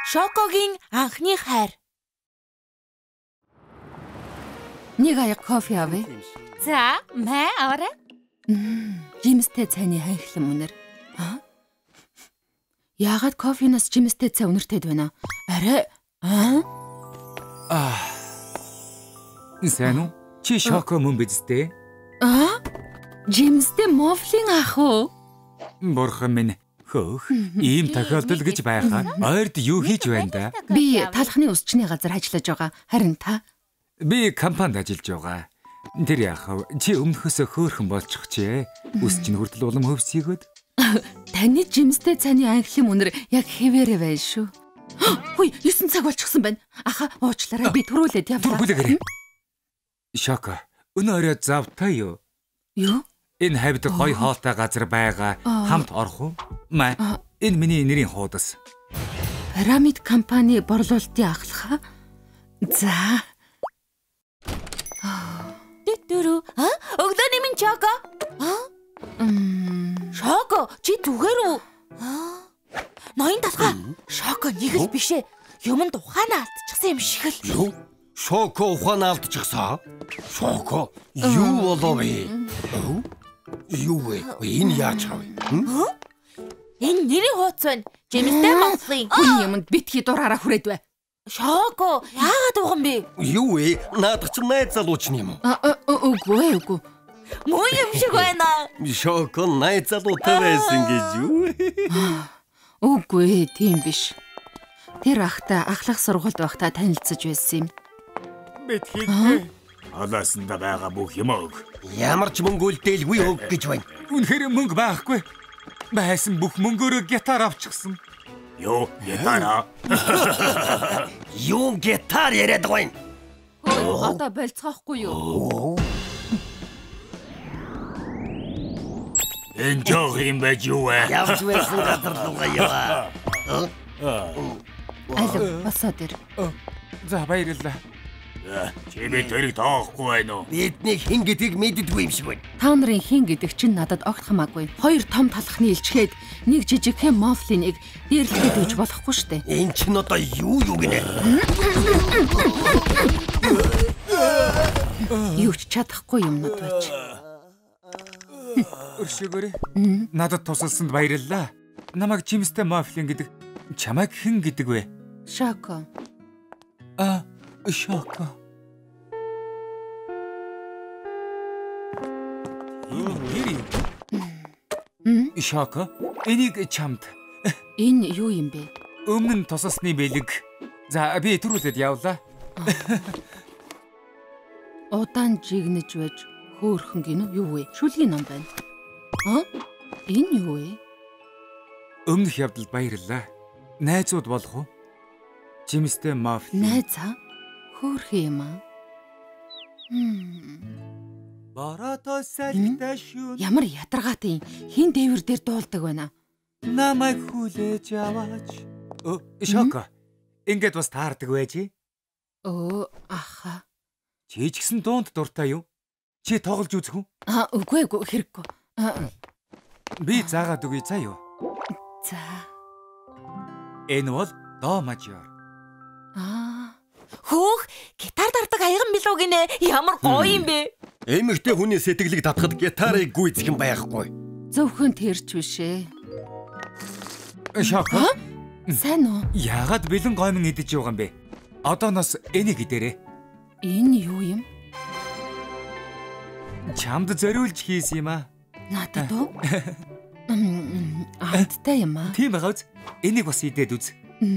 Шокогийн анхны хайр. Нэг аяг кофе авъя. За, мэ аваарай. Жимстэй цайны хайхлан үнэр. Яагаад кофеноос жимстэй цай үнэртэйд байна? Арай. Сайн уу? Чи шоко мөн биз дээ? Жимстэй мофлин ах уу? Бурхан минь. Хөөх. Ийм тохиолдол гэж байхаа. Ойрд юу хийж байна да? Би талхны өсчний газар ажиллаж байгаа. Харин та? Би компанид ажиллаж байгаа. Тэр яах вэ? Чи өмнөхөөсөө хөөхөн болчих чээ. Үсч нь хүртэл улам хөвсгийгөөд. Таны жимстэй цайны анхлын үнэр яг хэвээрээ байна шүү. Хүй, 9 цаг болчихсон байна. Аха, уучлаарай. Би төрүүлээд явлаа. Түргүүлэгээрэй. Шоко. Өнөө орой завтай юу? Юу? Энэ хавьд гой хоолтой газар байгаа. Хамт орох уу? Маа. Энэ миний нэрийн хуудас. Пирамид компани борлуулалтын ахлах. За. Дөрөв. Өглөөний минь Шоко. Шоко, чи зүгээр үү? Ноён талхаа. Шоко нэг л биш ээ. Юмд ухаанаа алдчихсан юм шиг л. Юу? Шоко ухаанаа алдчихсан? Шоко юу болов вэ? Юу вэ? Энэ яаж хав? Энэ нэрийн хуудас байна. Жимстэй мофлин. Хүний юмд битгий дураараа хүрээд бай. Шоко, яагаад уган бэ? Юу вэ? Наадах чинь найз залууч юм уу? Үгүй. Муу юм шиг байна. Шоко найз залуутай байсан гэж юу? Үгүй, тийм биш. Тэр ахтай ахлах сургуульд байхдаа танилцж байсан юм. Битгий. Алаасанда байгаа бүх юм өг. Ямар ч мөнгө үлдээлгүй өг гэж байна. Үнэхээр мөнгө байхгүй. Байсан бүх мөнгөөрөө гитар авчихсан. Юу, гитара? Юу гитар яриад байна? Одоо болцоохгүй юу? Энэ жоох юм байж юу вэ? Явж байсан газар руугаа яваа. Алив, босоод ир. За баярлалаа. Чи би тэрийг тоохгүй байна уу? Бидний хэн гэдгийг мэддэггүй юм шиг байна. Та нарын хин гэдэг чинь надад огт хамаагүй. Хоёр том талхны илчгээд нэг жижигхэн мофлиныг дээрлэхэд өгч болохгүй штэ. Энд чинь одоо юу гинэ? Юу ч чадахгүй юмнууд байж. Өршөөгөөрэй. Надад тусалсанд баярлалаа. Намайг жимстэй мофлин гэдэг. Чамайг хэн гэдэг вэ? Шоко. Шоко. Шоко. Энийг чамд. Энэ юу юм бэ? Өмнө нь тусалсны бэлэг. За би түрүүлээд явлаа. Удаан жигнэж байж хөөхөн гинөө юу вэ? Шүлгийн ном байна. Энэ юу вэ? Өмнөх явдал баярлалаа. Найзууд болох уу? Жимстэй мофлин. Найзаа? Хөөрхөн юм аа. Борото салхитай шүү. Ямар ядаргаатай хин дээвэр дээр дуулдаг байна. Намайг хүлээж аваач. Шоко. Ингээд бас таардаг байж. Аха. Чи ч гэсэн дуунд дуртай юу? Чи тоглож үзэх үү? Үгүй хэрэггүй. Би заагаад үгүй заа юу? За. Энэ бол до мажор. Хөөх, гитар дардаг аяган билүү гинэ. Ямар гоё юм бэ? Эмэгтэй хүний сэтгэлийг татхад гитарыг гүйцэх юм байхгүй. Зөвхөн тэрч биш ээ. Шоко. Сайн уу? Яагаад бэлэн гомн идэж байгаа юм бэ? Одооноос энийг идээрэй. Энэ юу юм? Чамд зориулж хийсэн юм аа. Надад уу? Амттай юм аа. Тийм байгаа үз. Энийг бас идээд үз.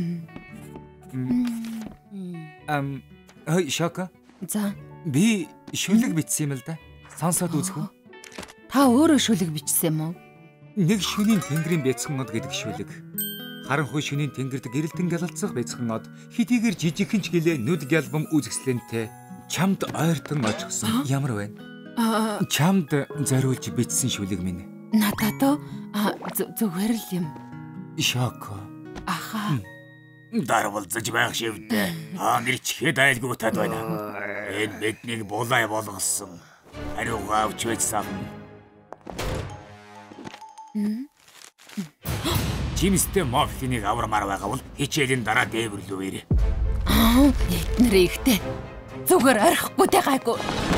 Шоко. За. Би шүлэг бичсэн юм л да. Сонсоод үзэх үү? Та өөрөө шүлэг бичсэн юм уу? Нэг шөнийн тэнгэрийн бяцхан од гэдэг шүлэг. Харанхуй шөнийн тэнгэрд гэрэлтэн галалцах бяцхан од хэдийгээр жижигхэн ч гэлээ нүд галбам үзэсгэлэнтэй чамд ойртон очихсан. Ямар байна? Чамд зориулж бичсэн шүлэг минь. Надад зүгээр л юм. Шоко. Аха. Дарвалзаж байх шивдэ. Нэрчихэд айлгуутад байна. Энэ биднийг булай болгосон. Хариугаа авч байж савна. Жимстэй Мофлинийг аврамаар байгаа бол хичээлийн дараа дээвэрлүүрээ. Эднэр ихтэй. Зүгээр орхихгүй тэ гайгүй.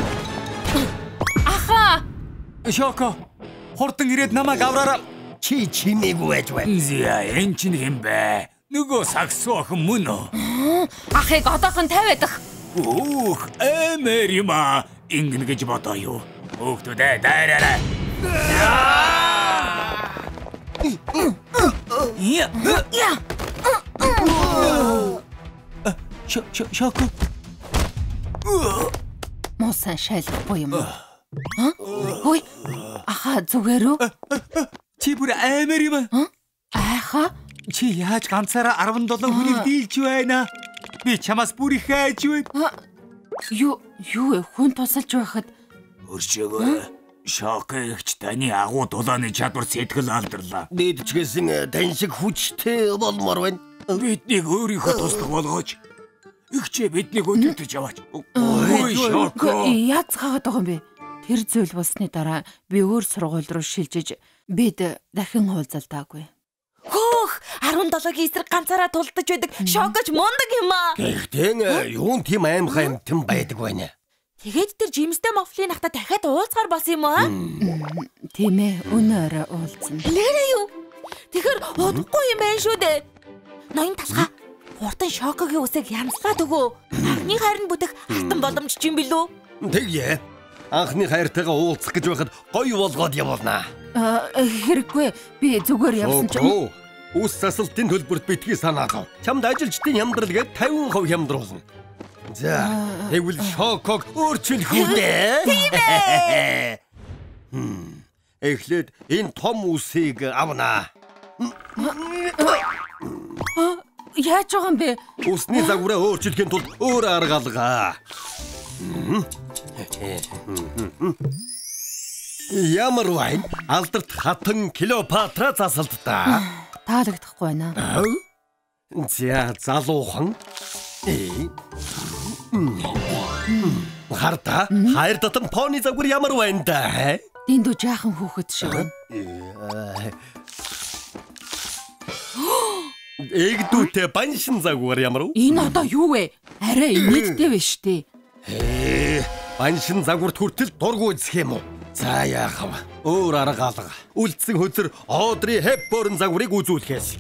Аха! Шоко, хурдан ирээд намайг авраарай. Чи чимээгүй байж бай. Зя, энэ чинь хэм бэ? Нөгөө саксо охин мөн үү? Ахыг одоохон 50 дах. Ух, эмэр юм аа. Ингэн гэж бодоо юу? Хүүхдүүдээ дайраарай. Шоко. Муусан шайлахгүй юм уу? Хөөе. Аха зүгээр үү? Чи бүр эмэр юм аа. Аха? Чи яаж ганцаараа 17 хүнийг дийлж байна? Би чамаас бүр их айж байна. Юу вэ? Хүн тусалж байхад Өршөөгөө. Шоко ихч таны агуу дулааны чадвар сэтгэл алдарлаа. Дээдчгээс тань шиг хүчтэй болмоор байна. Биднийг өөрийнхөө туслах болгооч. Игчээ биднийг өдөртөж яваач. Ой, Шоко. яцгаагаад байгаа юм бэ? Тэр зүйл болсны дараа би өөр сургууль руу шилжиж бид дахин уулзалтаагүй. Хөөх, 17-гийн эсрэг ганцаараа тулдаж байдаг. Шокоч мундаг юм аа. Гэхдээ юун тийм аимхай юмтан байдаг байна. Тэгээд тэр Жимстэй Мофлин ахта дахиад уулзгаар болсон юм аа. Тийм ээ, өнөөрөө уулзсан. Нэрээ юу? Тэгэхэр удахгүй юм байна шүү дээ. Ноён талхаа. Хурдан Шокогийн үсэг ямслаад өгөө. Анхны хайрын бүтэх алтан боломж ч юм билүү? Тэгье. Анхны хайртайгаа уулзах гэж байхад гоё болгоод явуулнаа. Хэрэггүй. Би зүгээр явсан чинь. Ус засалтын төлбөрт битгий санаа. Чамд ажилчдын хямдрал гээд 50% хямдруулна. За, тэгвэл Шоког өөрчлөх үү дээ. Тийм ээ. Эхлээд энэ том үсийг авнаа. Яаж байгаа юм бэ? Усны загвараа өөрчлөхийн тулд өөр арга алгаа. Ямар вайн алдарт хатан Клеопатра засалтаа. Таалагдахгүй байна. За, залуухан. Харта, хайр татам пони загвар ямар байна да? Дэндүү жаахан хүүхэд шиг байна. Эгдүүтэй баншин загвар ямар уу? Энэ одоо юу вэ? Арай инээдтэй вэ штэ. Баншин загварт хүртэл дургүй үзэх юм уу? За яахав. Өөр арга алга. Үлдсэн хөзөр Одри Хепборн загварыг үзүүлэхээс.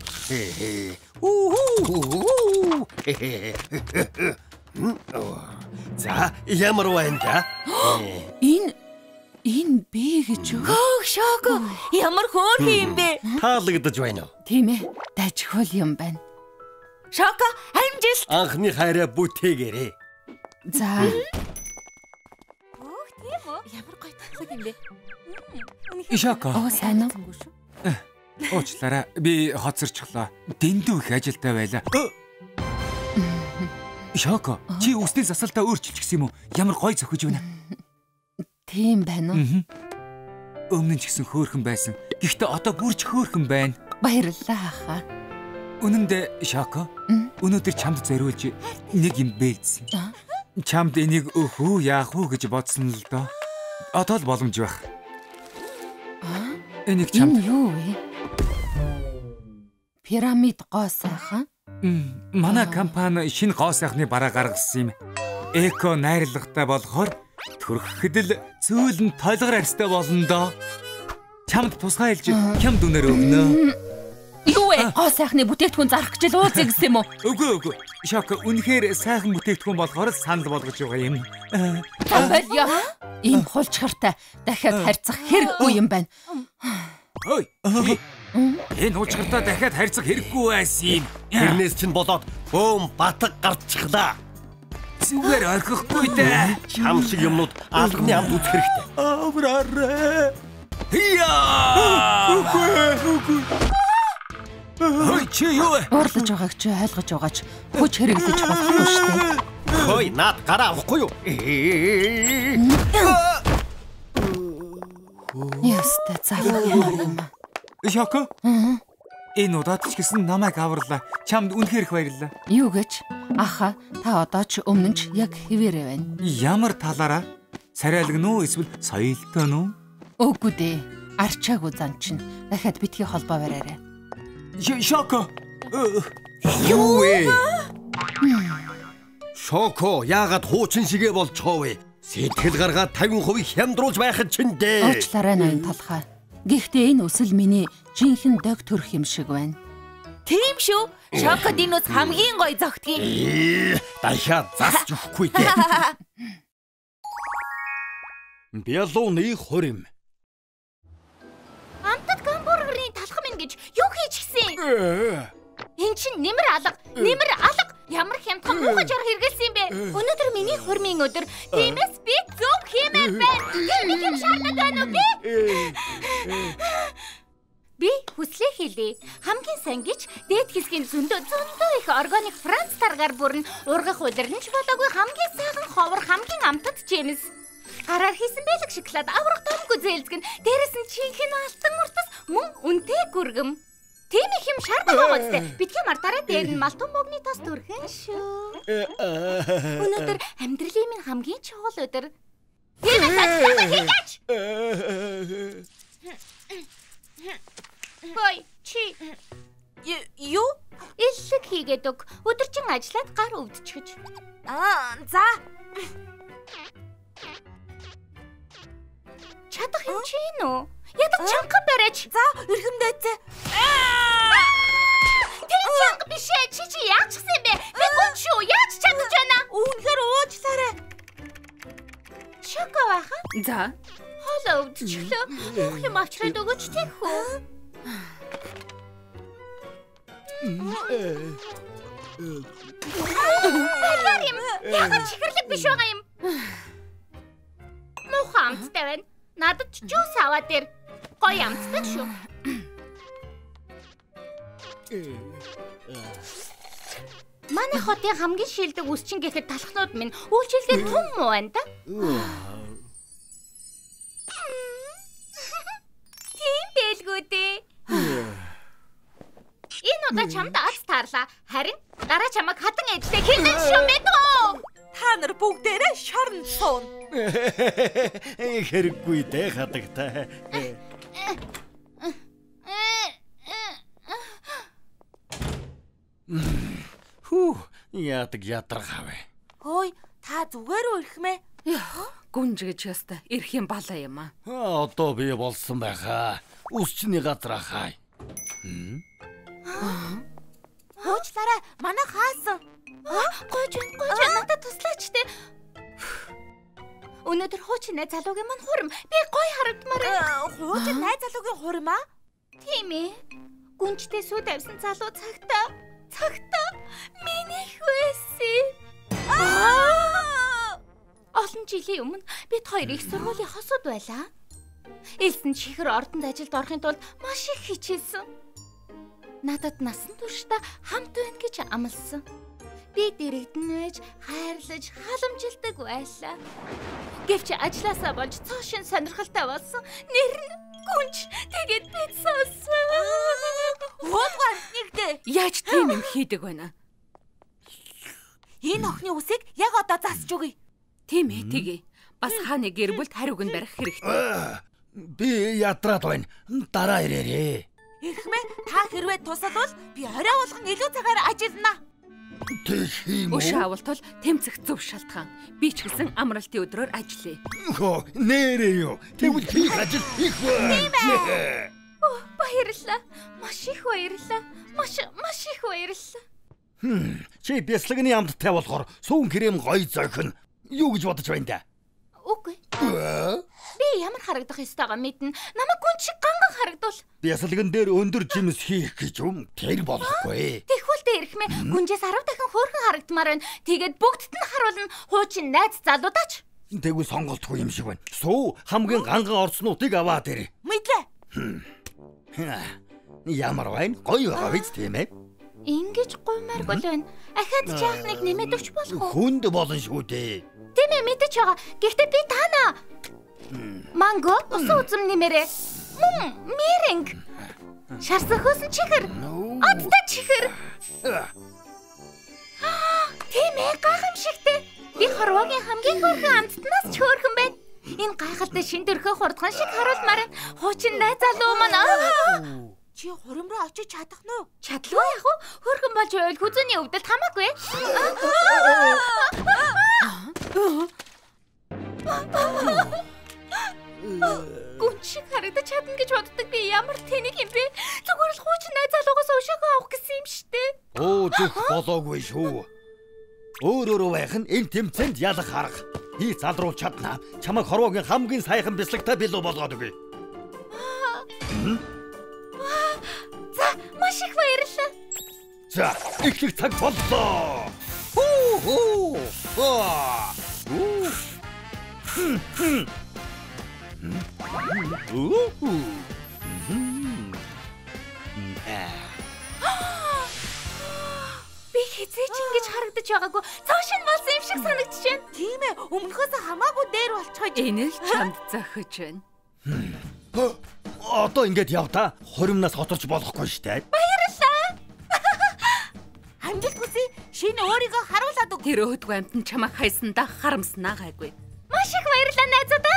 За, ямар байна да? Энэ би гэж юу? Хөөх, Шоко. Ямар хөөрхөн юм бэ? Таалагдаж байна уу? Тийм ээ. Дажихвал юм байна. Шоко, амжилт. Анхны хайраа бүтээгээрээ. За. Ямар гоё таглаг юм бэ? Шоко. Сайн уу? Уучлаарай. Би хоцорчлоо. Дэндүү их ажилтай байлаа. Шоко, чи үсний засалтаа өөрчилж гисэн юм уу? Ямар гоё зөхөж байна. Тийм байна уу? Өмнө нь ч гэсэн хөөрхөн байсан. Гэхдээ одоо бүрч хөөрхөн байна. Баярлалаа хаа. Үнэн дээр Шоко. Өнөөдөр чамд зориулж нэг юм бэлдсэн. Чамд энийг өхөө яах вэ гэж бодсон л доо. Одоо л боломж байх. Энийг чамд юу вэ? Пирамид гоо сайхан. Манай компани шинэ гоо сайхны бараа гаргасан юм. Эко найрлагатай болохоор төрөхөд л зөөлөн толгор арьстай болно доо. Чамд тусгай хэлж хямд үнээр өгнө. Юу вэ? Гоо сайхны бүтээгдэхүүн зарах гэж л уулзъя гэсэн юм уу? Үгүй. Шоко, үнэхээр сайхан бүтээгдэхүүн болохоор санал болгож байгаа юм. Болё. Энэ хулчгартай дахиад харьцах хэрэггүй юм байна. Ой. Энэ хулчгартай дахиад харьцах хэрэггүй байсан юм. Тэрнээс чинь болоод бөөм батг гарчихлаа. Зүгээр орхихгүй дээ. Чам шиг юмнууд албаны амд үзэх хэрэгтэй. Авраарэ. Яа! Үгүй. Ой, чи юу вэ? Уурлаж байгааг чи ойлгож байгаач хүч хэрэглэж болохгүй шүү дээ. Хөөе, наад гараа авахгүй юу? Яста залуу юм. Шоко. Энэ удаад ч гэсэн намайг аварлаа. Чамд үнэхээр их баярлалаа. Юу гэж? Аха, та одоо ч өмнө ч яг хэвээрээ байна. Ямар талаараа? Царайлган уу эсвэл соёлтой нь үү? Үгүй дээ. Арчаагүй зан чинь дахиад битгий холбоо бариарай. Шоко. Юу вэ? Шоко яагаад хуучин шигээ болчихоо вэ? Сэтгэл гаргаад 50% хямдруулж байхад чинь дээ. Уучлаарай ноён толгой. Гэхдээ энэ үсэл миний жинхэнэ дог төрх юм шиг байна. Тийм шүү. Шокод энэ ус хамгийн гоё зогтгий. Дахиад засч өгөхгүй дээ. Бялууны хорим. Амтад гамбургерийн талхам ин гэж юу хийж гисэн? Эн чинь нэмэр алга. Ямар хямдхан муухай жаргал хэрэгэлсэн юм бэ? Өнөөдөр миний хурмын өдөр. Тиймээс би зөв хэмээр байна. Тийм юм шаардлагатай байна уу би? Би хүслээ хийлээ. Хамгийн сайн гэж дээд хэсгийн зөндөө их органик Франц таргаар бүрэн ургах удирдамж болоогүй хамгийн сайхан ховор хамгийн амтад Джеймс. Гараар хийсэн байлг шоколад аврах томгүй зээлзгэн дээрэс нь чинхэн алтан уртас мөн үнэтэй гүргэм. Тийм их юм шаардлагатай үстэй. Битгий мартаараа дээр нь малтан мөгний тос төрхөн шүү. Өнөөдөр амьдралын минь хамгийн чухал өдөр. Тийм хийж. Хой чи юу? Илэг хийгээд өг. Өдөржин ажиллаад гар өвдчихөж. За. Чадах юм чи нөө? Ядаж чанга барьж. За, эргэмдээцээ. Тэр чанга биш ээ. Чи яаж гисэн бэ? Би гүн шүү. Яаж чадаж байна? Үүнхээр уучлаарай. Шоко баха? За. Хоолоо өвдчихлөө. Уух юм авчраад өгөөч тийх үү? Баяр юм. Ягаад чихэрлэг биш байгаа юм? Муухай амттай байна. Надад ч жуус аваад ир. Гоё амттай шүү. Манай хотын хамгийн шилдэг үсчин гэхэд талхнууд минь үйлчлэлээ том муу байна да. Тийм байлгүй дээ. Энэ удаа чамд аз таарлаа. Харин дараа чамайг хатан ээжтэй хилэн шүү мэдвэ? Та нар бүгдээрээ шорн суун. Хэрэггүй дээ хатагтай. Хүү, яадаг ядаргаавэ. Хөөе, та зүгээр үү ирэх мэ? Гүнж гэж яста ирэх юм балаа юм аа. Одоо би болсон байхаа. Үсчний газар хай. Хөөчлаарай, манай хаасан. Гойж надад туслаач те. Өнөөдөр хуучин найз залуугийн мань хурим. Би гоё харагдмаар. Хуучин найз залуугийн хурим аа? Тийм ээ. Гүнжтэй сүү тавьсан залуу цагтаа миний хөөсөн. Олон жилийн өмнө бид хоёр их сургуулийн хосууд байлаа. Элсэн чихэр ордонд ажилд орохын тулд маш их хичээсэн. Надад насан туршдаа хамт байна гэж амласан. Би дэрэгдэн байж хайрлаж халамжилдаг байлаа. Гэвч ажилласаа болж цоошин сонирхолтой болсон. Нэр нь Гүнж. Тэгээд би сонсон. Хоолгоо нэгдээ. Яаж тийм юм хийдэг байна? Энэ охины үсийг яг одоо засч өгье. Тийм ээ, тэгье. Бас хааны гэр бүлд хариуг нь барих хэрэгтэй. Би ядраад байна. Дараа ирээрээ. Ирхмэ, та хэрвээ тусалвал би орой болгон илүү цагаар ажиллана. Тэгэх юм уу? Өш авалтал тэмцэх зөв шалтгаан. Би ч гэсэн амралтын өдрөөр ажиллая. Хөө, нэрээ юу? Тэгвэл хийх ажил их байна. Баярлалаа. Маш их баярлалаа. Маш их баярлалаа. Чи бяслагны амттай болохоор сүүн крем гоё зохино. Юу гэж бодож байна да? Үгүй. Би ямар харагдах ёстойгоо мэднэ. Намайг гүн шиг ганган харагдвал. Бясалган дээр өндөр жимс хийх гэж юм. Тэр болохгүй. Тэгвэл тэ ирэх мэ. Гүнжээс 10 дахин хөөрхөн харагдмаар байна. Тэгээд бүгдд нь харуулна. Хуучин найз залуудаач. Тэгвэл сонголтгүй юм шиг байна. Сүү хамгийн ганган орцнуудыг аваад ирээ. Мэдлээ. Ямар байна? Гоё байгаа биз тийм ээ? Ингиж гуймаар бол байна. Ахаад чаахныг нэмээд өгч болох уу? Хүнд болно шүү дээ. Тийм ээ, мэдэж байгаа. Гэхдээ би таана. Манго, усан үзэм нэмээрээ. Мэринг. Шарсахөөсөн чихэр. Одтой чихэр. Тийм ээ, гайхамшигтэй. Би хорвогийн хамгийн хөөрхөн амттнаас ч хөөрхөн байна. Энэ гайхалтай шин төрхөө хурдхан шиг харуулмаар. Хуучин найз залуу маань. Чи хурим руу очиж чадах нь уу? Чадлаа яах вэ? Хөргөн болж байвал хүзүүний өвдөлт хамаагүй. Гүн шиг харагдаж чадна гэж боддог би ямар тэнэг юм бэ? Зүгээр л хуучин найз залуугаас өшөөгөө авах гэсэн юм шүү дээ. Зүх болоогүй шүү. Өөрөөрөө байх нь энэ тэмцээнд ялах арга. Би залруулж чадна. Чамайг хорвоогийн хамгийн сайхан бяцлагтай билүү болгоод өгье. За, маш их баярлалаа. За, их цаг боллоо. Би хизээч ингэж харагдаж байгаагүй. Цааш нь болсон юм шиг санагдаж байна. Тийм ээ, өмнөхөөс хамаагүй дээр болчихоо. Энэ л чамд зохиж байна. Одоо ингэж явдаа хуримнаас хоторч болохгүй штэ. Баярлалаа. Амжилт хүсье. Шинэ өөрийгөө харуулад өг. Тэр өөдгөө амтан чамайг хайсандаа харамснаа гайгүй. Маш их баярлалаа найзуудаа.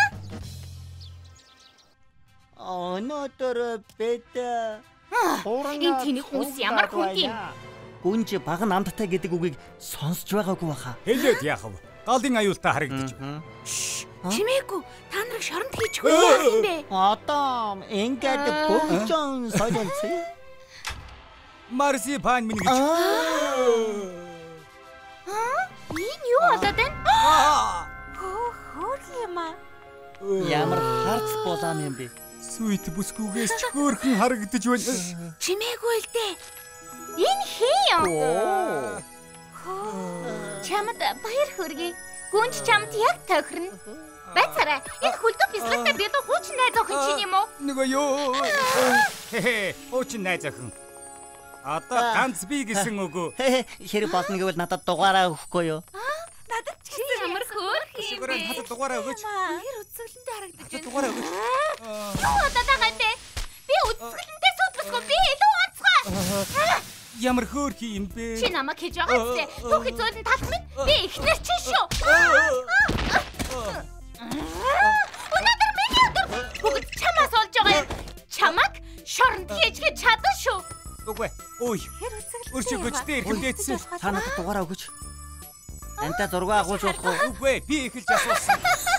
Өнөөдөр бид Энэ тэнэг хүмүүс ямар хүн юм? гүнж баг намттай гэдэг үгийг сонсч байгаагүй баха. Хэлээд яах вэ? Галын аюултай харагдаж байна. Чимээгүй та нарыг шоронд хийчихгүй яах юм бэ? Одоо ингээд бүгжон солилцъя. Марсипан минь гэж. Энэ юу болоод байна? Хөөх юм аа. Ямар харц болоо юм бэ? Сүит бүсгүйгээс ч хөөрхөн харагдаж байна. Чимээгүй л дээ. Энэ хий юм. Чамд баяр хүргэе. Гүнж чамд яг тохирно. Байцаарай. Энэ хүлдүү бяцлагтай би хуучин найз охин чинь юм уу? Нөгөө юу? Хуучин найз охин. Одоо ганц би гэсэн үгүй. Хэрэг болно гэвэл надад дугаараа өгөхгүй юу? Надад ч гэсэн Ямар хөөрх юм Siguraan бэ? хатад дугаараа өгөөч. хэр үзүүлэнтэй харагдаж Хатад дугаараа өгөөч. Юу болоод байгаа юм бэ? Би үзэсгэлэнтэй суудлахгүй. Би илүү онцгой. Ямар хөөрх юм бэ? Чи намайг хийж байгаа үстэй. Түүх зөөлөн талх минь би ихнэр чи шүү. Өнөөдөр миний өдөр бүгд чамаас олж байгаа юм. Чамайг шоронд хийж чадна шүү. Үгүй. Ой. хэр үзүүлэнтэй. Өршөөгчтэй эрхэмдээдсэн. Та надад дугаараа өгөөч. Антаа зураг агуулж болох уу? Үгүй. Би эхэлж асуусан.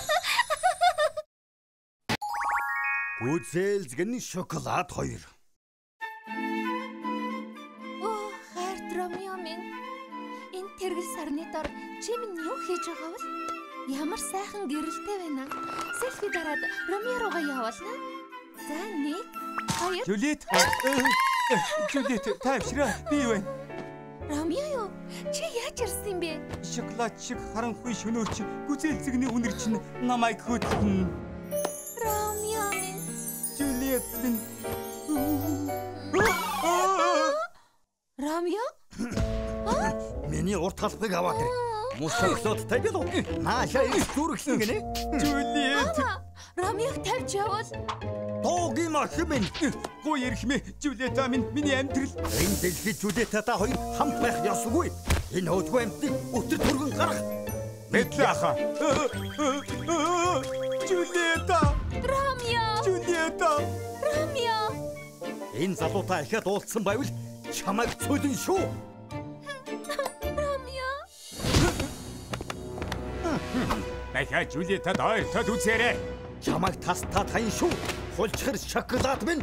Гүзэлзгэн шоколад 2. Хайрт Ромео минь. Энэ тэргэл сарны дор чи минь юу хийж байгаа вэ? Ямар сайхан гэрэлтэй байна. Селфи дараад Ромео руугаа явуулна. За 1 2 Жулиет. Жулиет, тайвшраа. Би юу вэ? Ромео юу? Чи яаж ирсэн юм бэ? Шоколад шиг харанхуй шөнөөрч гүзэлзэгний үнэр чинь намайг хөтлөн. Ромео минь. Жулиет минь. Ромео? Миний урт халбыг аваад ир. Мус шоколадтай билүү? Наашаа их зүрхлэн гинэ. Жулиет. Ромеог тавьж явуул. Доогийн махмын. Гоо ярихмэ. Жулиет минь миний амьдрал. Энэ дэлхийд Жулиетатай хоёр хамт байх ёсгүй. Энэ өдгөө амтны өтөр түргэн гарах. Мэдлээ аха. Жулиета. Ромео! Жулиета. Ромео! Энэ залуутай ихэд уулзсан байвал чамайг цөлөн шүү. Ромео! Дахиад Жулиетад ойртоод үзээрэй. Чамайг тастаад хайн шүү. Хулчхэр шоколад минь.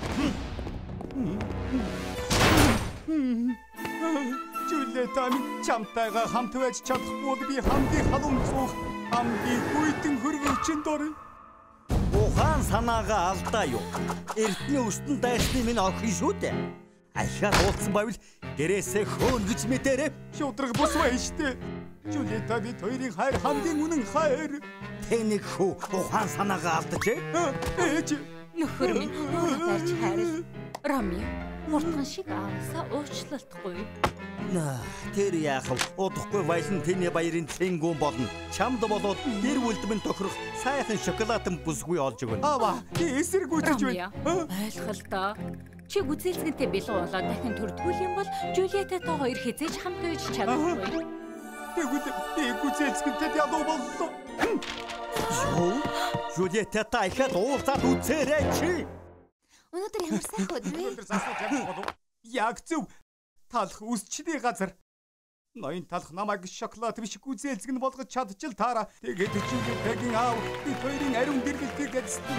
Жулиета минь чамтайгаа хамт байж чадахгүй би хамгийн халуун цуух хамгийн хүйтэн хөргөвчөнд орё. Ухаан санаагаа алдаа юу? Эртний өстөн дайсны минь охин шүү дээ. Ахиад уулзсан байвал гэрээсээ хөөн гэж мэдээрэй. Шудраг бус байна штэ. Жулиета бид хоёрын хайр хамгийн үнэн хайр. Тэнийг хөө ухаан санаагаа алдаж Ээж. Нөхөр минь өөрөө дарж хайрл. Ромео, муртхан шиг аавсаа уучлалтгүй. Тэр яах вэ? Удахгүй баялан тэний баярын цэнгүүн болно. Чамд болоод гэр бүлдмэн тохирох сайхан шоколадын бүсгүй олж өгнө. Аваа, эсэргүүцэж байна. Ойлголоо. Чи гүзэлзгэнтэй бэлэн болоод дахин төрдгүүл юм бол Жулиетатай хоёр хизээж хамт байж чадахгүй. Тэгвэл би гүзэлзгэнтэй ялуу боллоо. Юу? Жулиетатай ихэд уулзаад үзээрэй чи. Өнөөдөр ямар сайхан өдөр вэ? Өнөөдөр засаж чадахгүй. Яг зөв. Талах үсчний газар. Ноён талах намайг шоколад биш гүзээлзэг нь болгож чадчихл таараа. Тэгээд чигээр тагийн аав бид хоёрын ариун дэргэлтийг гэдсэн.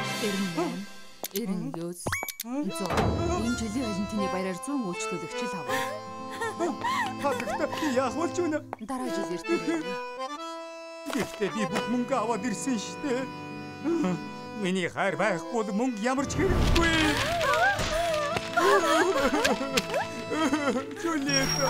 99 100 энэ жилийн Валентины баяраар 100 үйлчлүүлэгч л аваа. Хатагта яах болж байна? Дараа жил иртээ. Гэхдээ би бүх мөнгө аваад ирсэн штэ. Миний хайр байхгүй бол мөнгө ямар ч хэрэггүй. Жулиета.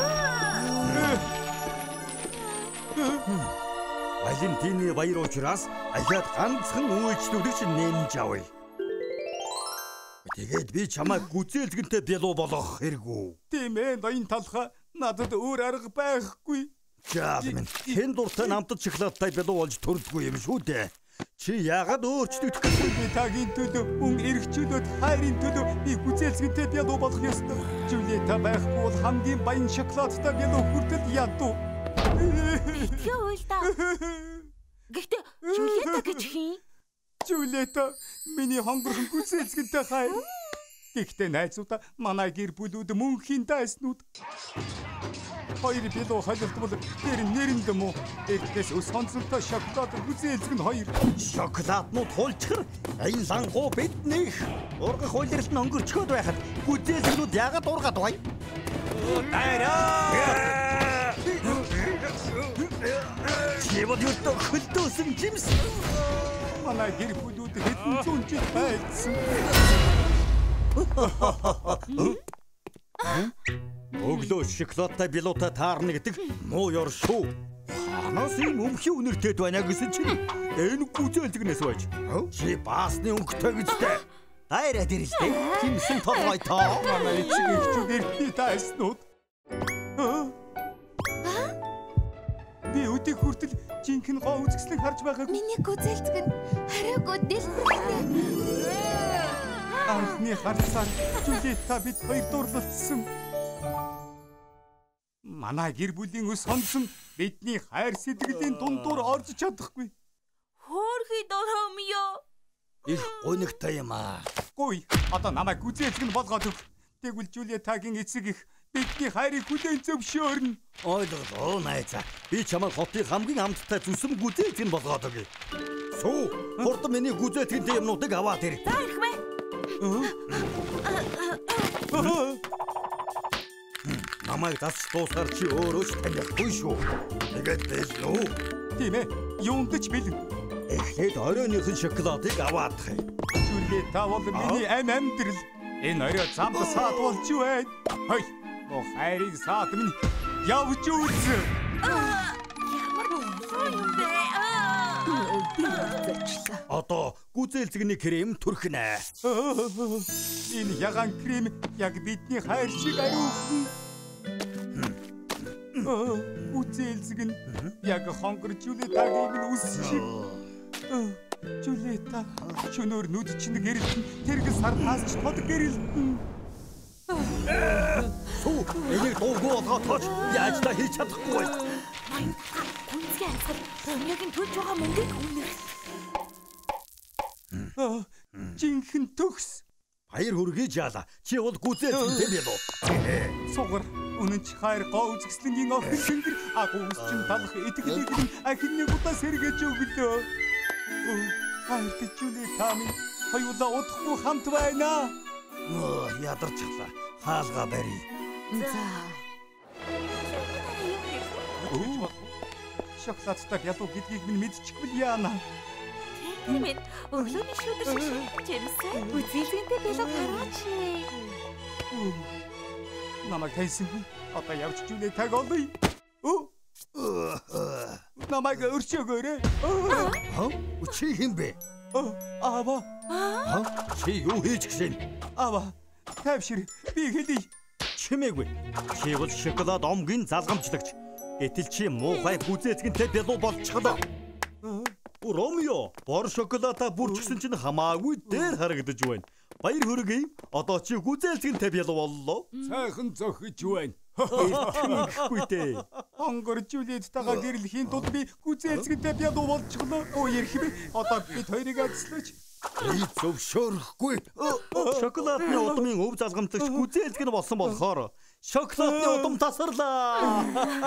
Валентины баяр учраас ахаад ганцхан үйлчлүүлэгч нэмж авъя. Тэгээд би чамайг гүзээлзэгэнтэй бялуу болгох хэрэггүй. Тийм ээ, ноён талха надад өөр арга байхгүй. Жаад минь хэн дуртай намтад шоколадтай бялуу болж төрдгүй юм шүү дээ. Чи яагаад өөрчлөгдөх гэж би тагийн төлөө мөн эргчүүлээд хайрын төлөө би гүзээлзэгэнтэй бялуу болох ёстой. Жулиета байхгүй бол хамгийн баян шоколадтай бялуу хүртэл ядуу. Битгий уйл да. Гэхдээ Жулиета гэж хин? Жулиета миний хонгорхон гүзээлзэгэнтэй хайр. Гэхдээ найзуудаа манай гэр бүлүүд мөнхийн дайснууд. Хоёр бялуу холилдвол тэр нэрэнд мө эртнээс өс сонцолтой шоколад гүзээлзэг нь хоёр. Шоколаднууд хулчгар аян лангуу биднийх ургах үйлрэлт нь өнгөрчгөөд байхад гүзээлзэгнүүд яагаад ургаад бай? Таараа! Чивод юртөө хөлдөөсөн жимс. Манай гэр бүлүүд хэдэн зуун жил байсан. Өглөө шоколадтай бялуутай таарна гэдэг муу ёр шүү. Ханаас юм өмхий үнэртэй байна гэсэн чинь энэ гүзээлзэгнээс байж. Чи баасны өнгөтэй гэжтэй. Дайраад ирэлтэй. Тимсэн толгой тоо. Манай эцэг эхчүүгээр би тааснууд. Би өдийг хүртэл жинхэнэ гоо үзэсгэлэн харж байгааг. Миний гүзээлзэг нь хариугүй дэлбэртэй. Анхны харцаар Жулиета бид хоёр дурлалцсан. Манай гэр бүлийн өс сонсон бидний хайр сэтгэлийн дундуур орж чадахгүй. Хөөрхий Ромео. Их гонигтай юм аа. Гуй, одоо намайг гүзээлзэг нь болгоод өг. Тэгвэл Жулиетагийн эцэг их бидний хайрыг хүлээн зөвшөөрнө. Ойлголоо найзаа. Би чамайг хотын хамгийн амттай зүсэм гүзээлзэг нь болгоод өгье. Сүү, хурдан миний гүзээлзэгтэй юмнуудыг аваад ир. За ирэх мэ. Намайг дасч дуусгаар чи өөрөө ч танихгүй шүү. Тэгээд бэлнүү. Тийм ээ, юундч бэлэн. Эхлээд оройныхон шоколадыг аваадах юм. Жулиета бол миний амьдрал. Энэ орой замд саад болж байна. Хой, оо хайрыг саад минь явж үз. Ямар гоё юм бэ? Би зочлаа. Одоо гүзээлзэгний крем түрхнэ. Энэ ягаан крем яг бидний хайр шиг аюулгүй. Гүзээлзэг нь яг хонгор Жулиетагийн минь үс шиг. Жулиета чөнөөр нүд чинь гэрэлтэн тэрэг сарнаас ч тод гэрэлтэн. Сүү, энийг дуугүй болгоод тооч. Яаж та хийж чадахгүй. Гүнзгий амьсгал Ромеогийн төлж байгаа мөнгийг үнэх. Жинхэнэ төгс. Баяр хүргэж яала. Чи бол гүзээлзэгтэй бялуу. Сугар үнэн ч хайр гоо үзэсгэлэнгийн охин тэнгэр агуус чин талах итгэлийг нь ахин нэг удаа сэргээж өглөө. Хайртай Жулиета минь хоёулаа удахгүй хамт байна. Ядарчихлаа. Хаалга барь. За. Шоколадтай бялуу гэдгийг минь мэдчихвэл яана. Тийм ээ. Өглөөний шүдэр шиг жимсээ үзэлгэнтэй бэлэг хараач. Намайг тайсангүй. Одоо явж Жулиетаг олъё. Намайг өрчөөгөөрэй. Чи хэм бэ? Аава. Чи юу хийж гисэн? Аава. Тавшир. Би хэлий. Чимээгүй. Чи бол шоколад омгийн залгамжлагч. Гэтэл чи муухай гүзээлзэгтэй бялуу болчихлоо. Ромео, бор шоколадаа бүрчсэн чинь хамаагүй дээр харагдаж байна. Баяр хүргэе. Одоо чи гүзээлзэгтэй бялуу боллоо. Сайхан зохиж байна. Итгэхгүй дээ. Хонгор Жулиеттайгаа гэрлэхийн тулд би гүзээлзэгтэй бялуу болчихлоо. Оо ярих би. Одоо бид хоёрыг адслаач. Би зөвшөөрөхгүй. Шоколадны удмын өв залгамтлагч гүзээлзгэн болсон болохоор шоколадны удам тасарлаа.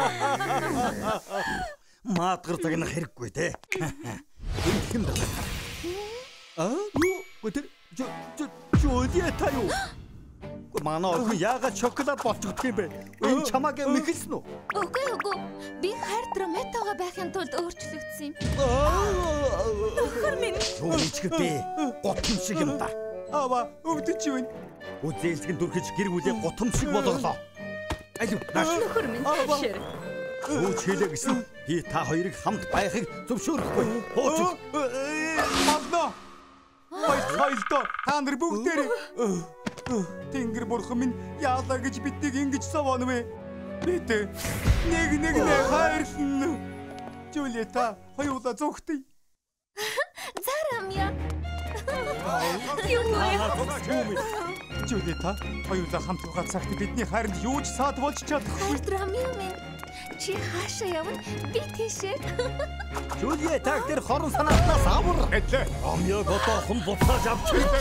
Маадгар загнах хэрэггүй те. Энд хэм байна? Юу? Гүтэр Жулиета юу? Манай охин яагаад шоколад болчихдг юм бэ? Энэ чамааг мэхэлсэн үү? Үгүй. Би хайр Ромеотойгоо байхын тулд өөрчлөгдсөн юм. Нөхөр минь. Юу ичгэлтэй? Готом шиг юм да. Ава, өвдөж юу вэ? Үзээлзгэн дүрхэж гэр бүлээ готом шиг болголоо. Алив, нааш. Нөхөр минь. Шэр. Юу чилээ гэсэн? Би та хоёрыг хамт байхыг зөвшөөрөхгүй. Хооч. Мадна. Хоёрдоо та нар бүгдээрээ Тэнгэр бурхан минь яалаа гэж биднийг ингэж совооно вэ? Бид нэг хайрлан. Жулиета хоёулаа зүгтээ. Зарамя. Жулиета хоёулаа хамт байгаа цагт бидний хайранд юу ч саад болж чадахгүй. Ромео минь. Чи хаашаа явна? Би тийшээ. Жулиетаг тэр хорон санааснаас авар. Ромеог одоохон буцааж авчих.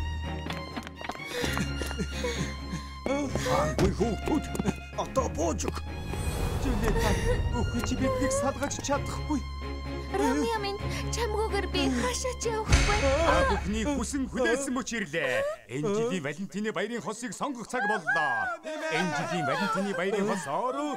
Хангуй хүүхдүүд одоо боожг. Жулиета өгч биднийг салгаж чадахгүй. Ромео минь чамгүйгээр би хаашаа ч явахгүй. Бүхний хүсэн хүлээсэн мөчирлээ. Энэ жилийн Валентины баярын хосыг сонгох цаг боллоо. Энэ жилийн Валентины баярын хос ороо.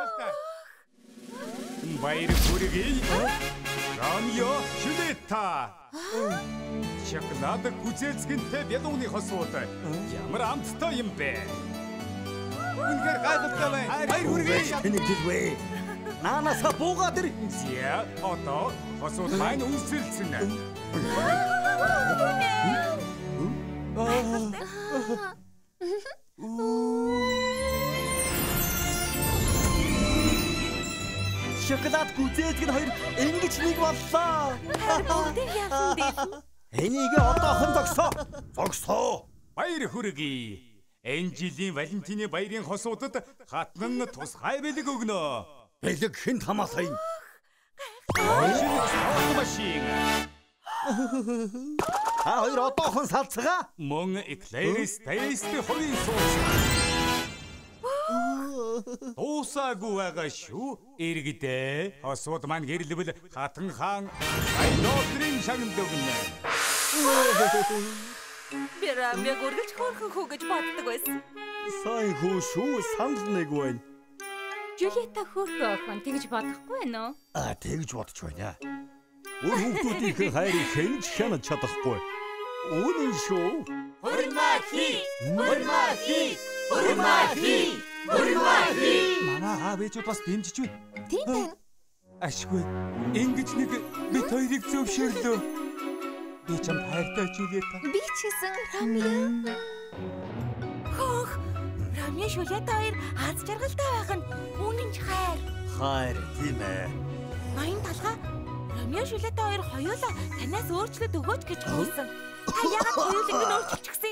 Баяр хүргэе. Ромео, Жулиета. Шоколад гүзээлцгэнтэй бялууны хосууд ямар амттай юм бэ? Үнэхээр гайхалтай байна. Баяр хүргэе. Тэнийг хэлвэ. Наанасаа буугаад ир. Зя, одоо хосууд маань үнсэлсэн. Шоколад гүзээлзгэн хоёр ингэж нэг боллоо. Бүгдийг яасан бэ? Энийг одоохон зогсоо. Баяр хүргэе. Энэ жилийн Валентины баярын хосуудад хатнан тусгай бэлэг өгнө. Бэлэг хэн хамаасаа юм? Машин. Та хоёр одоохон салцгаа. Мөн Эклерис тест хоёрын сууц. Уусаагүй байгаа шүү. Иргэдээ хосууд маань гэрлэвэл хатан хаан айдоотрын шагнал өгнө. Би Ромеог үргэлж хөөрхөн хүү гэж боддог байсан. Сайн хүү шүү, санал нэг байна. Жулиета хөөрхөн охин тэгж бодохгүй байна уу? Тэгж бодож байна. Өөр хүүхдүүдийн хайрыг хэнж хянаж чадахгүй. Үнэн шүү. Хурмахи. Манай аав ээжүүд бас дэмжиж байна. Тийм байна. Ашгүй. Ингэж нэг бид хоёрыг зөвшөөрлөө. Би чам хайртай Жулиета. Би ч гэсэн Ромео. Хөх. Ромео Жулиета хоёр аз жаргалтай байх нь үнэн ч хайр. Хайр тийм ээ. Ноён талгаа Ромео Жулиета хоёр хоёулаа танаас өөрчлөлт өгөөч гэж гуйсан. Та яагаад хоёулаа ингэ өөрчилчихсэн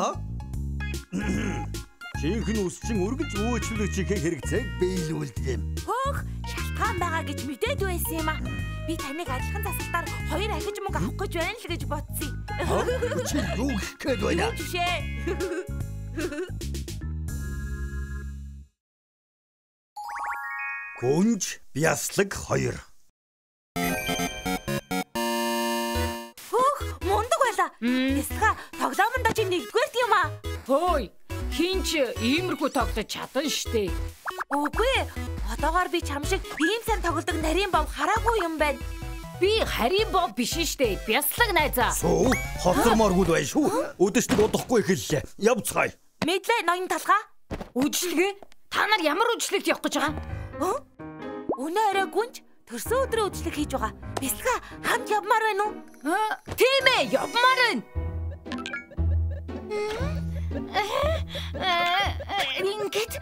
юм? Жинхэнэ үсчин үргэлж өөчлөлөж чихэх хэрэгцээг биелүүлдэг юм. Хөөх, шалтгаан байгаа гэж мэдээд байсан юм аа. Би таныг адилхан засалтаар хоёр ахиж мөнгө авах гэж байна л гэж бодсон. Чи юу гэх гээд байна? Жишээ. Гүнж бяслаг 2. Хөөх, мундаг байла. Бясалга тоглоомонд чи нэгдүгээрт юм аа. Хөөе. Хинч иймэрхүү тоглож чадсан штэ. Үгүй. Одоогоор би чам шиг ийм сайн тоглодог нарийн бов хараагүй юм байна. Би харийн бов биш штэ. Бяслаг найзаа. Суу, хоцормооргүй бай шүү. Өдөшдөг удахгүй хэллээ. Явцгаая. Мэдлээ ноён талгаа. Үжилгээ. Та нар ямар үжилгт явах гэж байгаа? Өнөө орой гүнж төрсөн өдрөө үжилэг хийж байгаа. Бясалга хамт явмаар байна уу? Тийм ээ, явмаар байна. Ингээд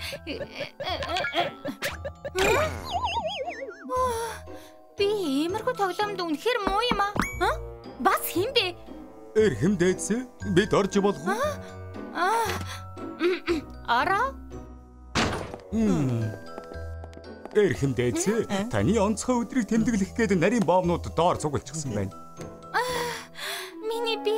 би иймэрхүү тоглоомд үнэхээр муу юм аа. Бас хин бэ? Эрхэмдээц бид орж болох уу? Араа. Эрхэмдээц таны онцгой өдрийг тэмдэглэх гээд нарийн боомнууд доор цуглчихсан байна. Миний би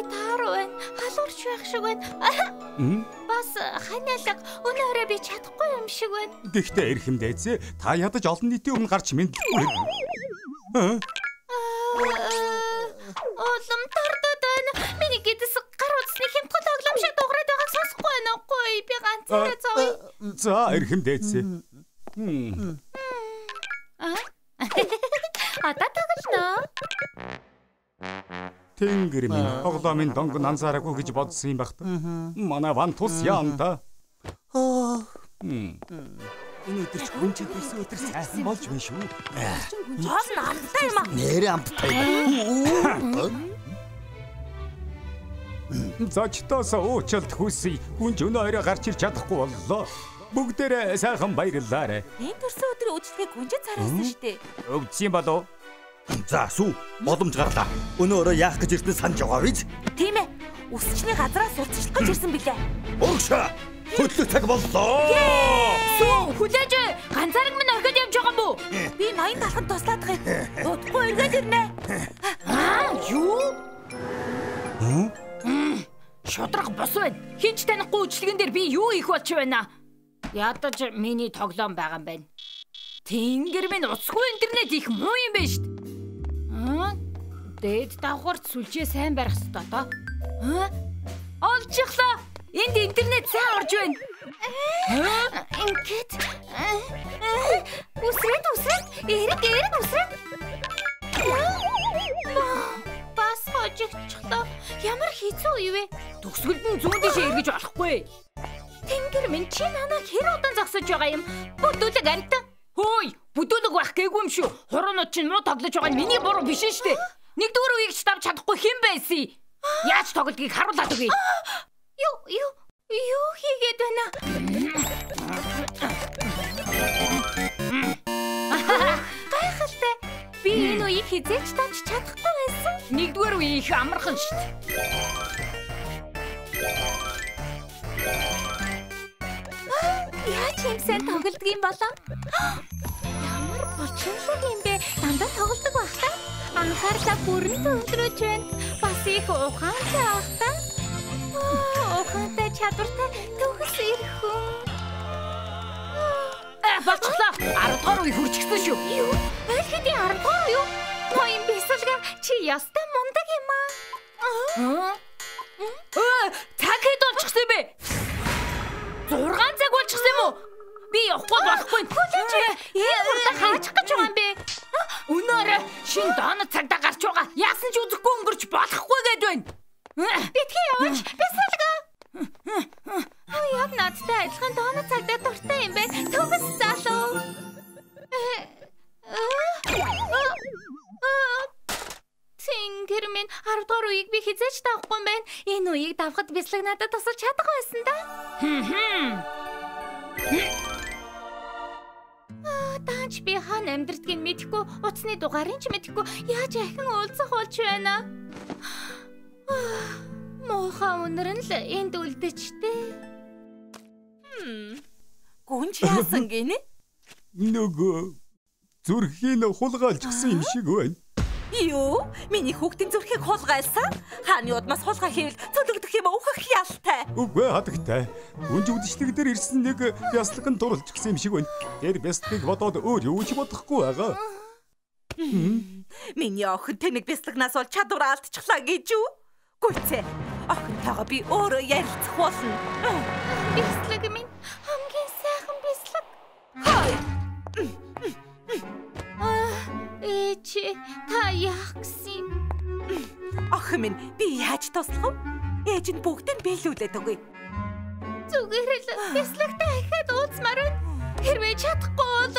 шиг байна. Бас ханиалга өнөөрөө би чадахгүй юм шиг байна. Гэхдээ эрхэмдээцээ та ядаж олон нийтийн өмнө гарч мэдлгүй. Улам тардад байна. Миний гэдэс гар утасны хямдхан тоглоом шиг дуурайд байгааг сонсохгүй байна уугүй. Би ганцаараа зовъё. За эрхэмдээцээ. Одоо тоглоно. Тэнгэр минь тоглоомын донгон анзаараагүй гэж бодсон юм багт. Манай ван тус яанда. Өнөөдөр ч гүнчид ирсэн өдөр сайхан болж байна шүү. Жол амттай юм аа. Нэрээ амттай. Зочдоос уучлалт хүсье. Гүнж өнөөрөө гарч ирч чадахгүй боллоо. Бүгдээрээ сайхан баярлалаа. Энэ төрсөн өдрийн үйлчлэгийг гүнжид цараасан шүү дээ. Өвдсөн болов? За сүү боломж гарлаа. Өнөөрөө яах гэж ирсэн санаж байгаа биз? Тийм ээ. Үсчний газраас сурталчлах гэж ирсэн билээ. Урагшаа. Хөдлөх цаг боллоо. Сүү хүлээж ганцаараа минь орхиод явж байгаа мó. Би ноён талханд туслаад байгаа. Удахгүй эргээд ирнэ. Юу? Шудраг бос байна. Хинч танихгүй үйлчлэгэн дээр би юу их болчих байна? Ядаж миний тоглоом байгаа юм байна. Тэнгэр минь уцгүй интернет их муу юм байна шүү дээ. Дээд давхарт сүлжээ сайн барих хэрэгтэй доо. Олчихлоо. Энд интернет сайн орж байна. Ингээд үсрээд эрэг үсрээд. Бас хожигчлоо. Ямар хэцүү юу вэ? Төгсгөлд нь зүүн дэше эргэж болохгүй. Тэнгэр минь чи намайг хэр удаан зогсож байгаа юм? Бүдүүлэг амтан. Хөөе, бүдүүлэг байх гээгүй юм шүү. Хуруунууд чинь муу тоглож байгаа нь миний буруу биш шүү дээ. Нэгдүгээр үеийг ч давж чадахгүй хэн байсан? Яаж тоглодгийг харуулад өгье. Юу хийгээд байна? Гайхалтай. Би энэ үеийг хизээч давж чадахгүй байсан. Нэгдүгээр үе их амархан шүү дээ. Яаж юмсан тоглодог юм болоо? Ямар бочинлог юм бэ? Дандаа тоглодог байх та? Анхаарлаа бүрэн төвлөрөж байна. Бас их ухаантай байх та? Ухаантай чадвартай төгс ирэх хүн. Болчихлоо. 10 дугаар үе хүрчихсэн шүү. Юу? Аль хэдийн 10 дугаар юу? Ноён бисэлга чи ястай мундаг юм аа. Цаг хэд болчихсон бэ? 6 цаг болчихсон юм уу? Би явахгүй болохгүй. Хүлээж энэ хурдан хаачих гэж байгаа юм бэ? Өнөөрөө шин дооно цагдаа гарч байгаа. Яасан ч үзэхгүй өнгөрч болохгүй гээд байна. Битгий яваач. Бисэлга. Яг надтай адилхан дооно цагдаа дуртай юм байна. Төгс залуу. Тэнгэр минь 10 дугаар үеийг би хизээч давахгүй юм байна. Энэ үеийг давхад бислэг надад тусалж чадах байсан да. Даанч би хаана амьдрдгийг мэдэхгүй, утасны дугаарыг ч мэдэхгүй яаж ахин уулзах болж байна. Муухай өнөр нь л энд үлдэжтэй. Гүнж яасан гинэ? Нөгөө зүрхийн хулгайлжсан юм шиг байна. Юу? Миний хүүхдийн зүрхийг хулгайлсан? Хааны удмаас хулгай хийвэл цөлөгдөх юм өөхөх ялтай. Үгүй хатагтай. Гүнж үдшилэг дээр ирсэн нэг бясалган дурлж гисэн юм шиг байна. Тэр бясалгыг бодоод өөр юу ч бодохгүй байгаа. Миний охин тэнэг бясалгнаас бол чадвар алдчихлаа гэж юу? Гүйтээ. Охинтойгоо би өөрөө ярилцах болно. Бясалгаг минь хамгийн сайхан бясалгаг. Хай. Чи та яах гэсэн? Охин минь би яаж туслах вэ? Ээж нь бүгдийг биелүүлээд өгье. Зүгээр л бясалгатаа ахаад уулзмаар байна. Хэрвээ чадахгүй бол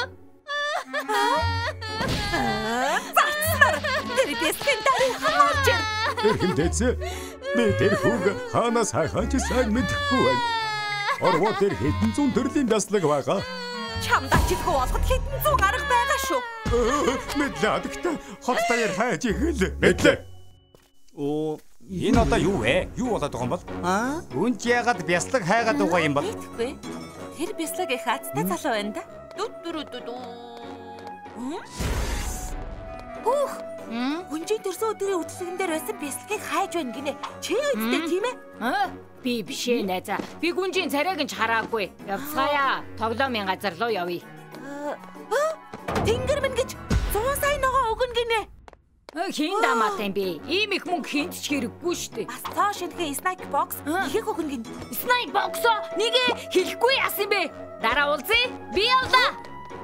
Зацмар! Тэр бясалгын дарыг хаалж ир. Эрхэмдээцээ. Би тэр хүүг хаанаас хайхаач сайн мэдэхгүй байна. Орвоо тэр хэдэн зуун төрлийн бясалгаг байгаа. Чамд ачилгүй болоход хэдэн зуун арга байгаа шүү. Мэдлээ хот даяар хайж ихэл. Мэдлээ. Энэ одоо юу вэ? Юу болоод байгаа юм бол? Гүнж яагаад бяслаг хайгаад байгаа юм бол? Мэдхгүй. Тэр бяслаг их азтай залуу байна да. Хөх, Гүнжийн төрсөн өдрийн үтсгэн дээр байсан бясалгыг хайж байна гинэ. Чи үстэй тийм ээ? Би биш ээ найзаа. Би гүнжийн царайг нь ч хараагүй. Явцгаая. Тоглоомын газар руу явъя. Тэнгэр мэн гэж 100 сая ногоо өгнө гинэ. Хин дамаатай юм бэ? Ийм их мөнгө хинт ч хэрэггүй шүү дээ. Бас цоо шинхэн снайк бокс ихийг өгнө гинэ. Снайк боксоо нэгэ хэлэхгүй яасан бэ? Дараа уулзъя. Би явлаа.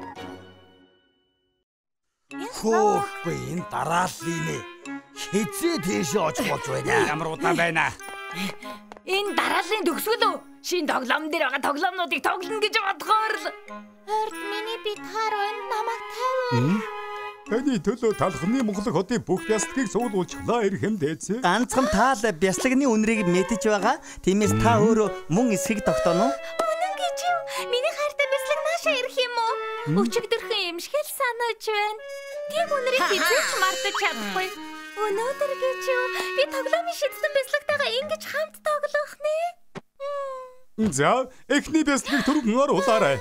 Хөөхгүй энэ дарааллын ээ. Хизээ тийшээ очих болж байна. Ямар удаан байна. Энэ дарааллын төгсгөл үү? Шинэ тоглоом дээр байгаа тоглоомнуудыг тоглоно гэж бодохоор л. Орд миний битгаар байна. Намайг тавь. Таны төлөө талхны Монгол хотын бүх бясалгыг суулгуулчихлаа ирхэм дээдсэ. Ганцхан таал бяслагны үнэрийг мэдэж байгаа. Тиймээс та өөрөө мөн эсхийг тогтооно. Үнэн гэж юу? Миний хайртай бясалг наашаа ирэх юм уу? Өчигдөрхөн юм шиг л санаж байна. Тийм үнэрийг хизээч мартаж чадахгүй. Өнөөдөр гэж юу? Би тоглоомын шийдсэн бяслагтайгаа ингэж хамт тоглох нэ. За, эхний бясалгыг түргэн оруулаарай.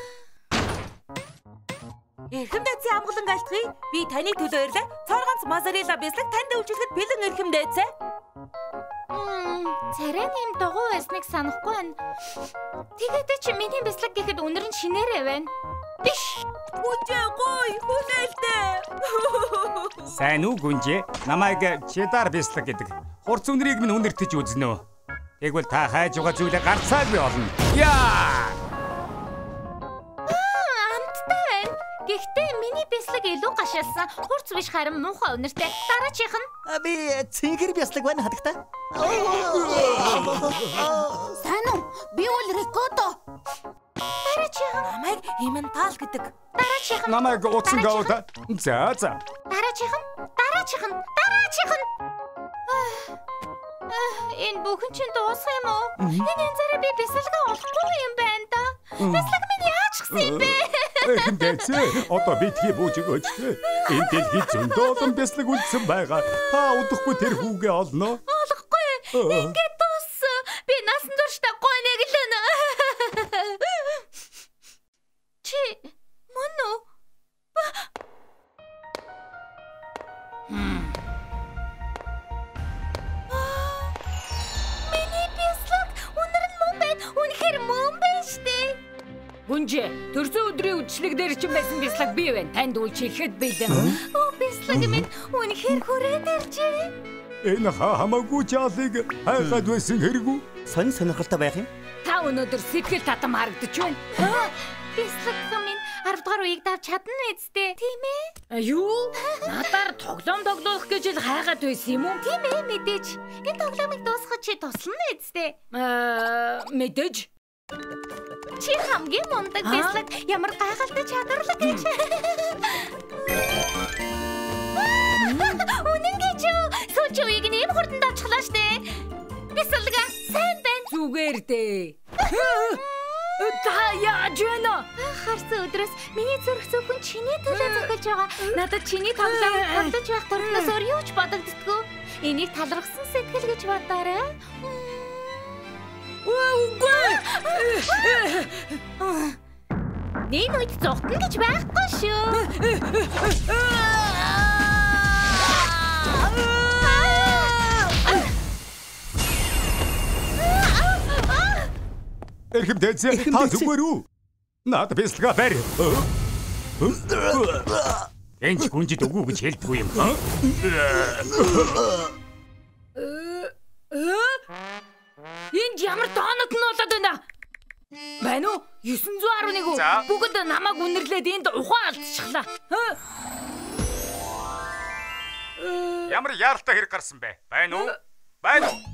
Эрхэм дээдсийн амгалан алтгий. Би таны төлөө ирлээ. Цорганц мозарелла бясалг танд үйлчлэхэд бэлэн эрхэм дээдсэ. Царай нэм догоо байсныг санахгүй байна. Тэгээд чи миний бясалг гэхэд үнэр нь шинээрээ байна. Биш. Гүнжээ гой хүлээлтэй. Сайн уу гүнжээ? Намайг чедар бясалг гэдэг. Хурц үнэрийг минь үнэртэж үзнэ. Тэгвэл та хайж байгаа зүйлээ гарцаагүй болно. Яа! Гэхдээ миний бясалг илүү гашаалсан. Хурц биш харин муухай үнэртэй. Дараачих нь. Би цэнхэр бясалг байна хадагтай. Сайн уу? Би бол Рикото. Дараачих нь. Намайг Иментал гэдэг. Дараачих нь. Намайг утсан гавда. За. Дараачих нь. Энэ бүхэн чинь дуусах юм уу? Энэ янзаараа би бясалгаа олохгүй юм байна да. Бясалг минь яачихсан юм бэ? Эрхэм дээдсэ, одоо битгий бууж өгөөч. Энэ дэлхийд зөндөө олон бясалг үлдсэн байгаа. Та удахгүй тэр хүүгээ олно. Олохгүй. Ингээд дууссан. Би насан туршдаа гойнэглэн. Чи мөн үү? Миний бясалг үнэр нь мөн байна. Үнэхээр мөн байна штэ. Гүнжээ, төрсөн өдрийн үдшилэг дээр ч байсан бясалг бий байна. Танд үйлчлэхэд бэлэн. Бясалг минь үнэхээр хүрээд иржээ. Энэ хамаагүй жаалыг хайгаад байсан хэрэггүй. Сонирхолтой байх юм. Та өнөөдөр сэтгэл татам харагдаж байна. Бясалг минь 10 дугаар үеийг давж чадна үсттэй. Тийм ээ? Юу? Надаар тоглоох гэж л хайгаад байсан юм уу? Тийм ээ, мэдээж. Энэ тоглоомыг дуусгах чи туслана үсттэй. Мэдээж. Чи хамгийн мундаг бясалг ямар гайхалтай чадварлаг гэж. Үнэн гэж юу? Сүүлийн үеийг нэм хурдан давчлаа штэ. Бясалга сайн байна. Зүгээр дээ. Та яаж байна? Харсан өдрөөс миний зүрх зөвхөн чиний төлөө зохиож байгаа. Надад чиний тоглоом хандаж байх төрнөөс өөр юу ч бодогддгүй. Энийг талархсан сэтгэл гэж бодоорой. Үгүй. Нин үед зогтно гэж байхгүй шүү. Эрхэм дээдсэ, та зүгээр үү? Наад бясалгаа барь. Энд гүнжид өгөө гэж хэлдэггүй юм. Энд ямар доонод нь болоод байна? Байна уу? 911 бүгд намайг үнэрлээд энд ухаан алдчихлаа. Ямар яаралтай хэрэг гарсан бэ? Байна уу? Байна уу?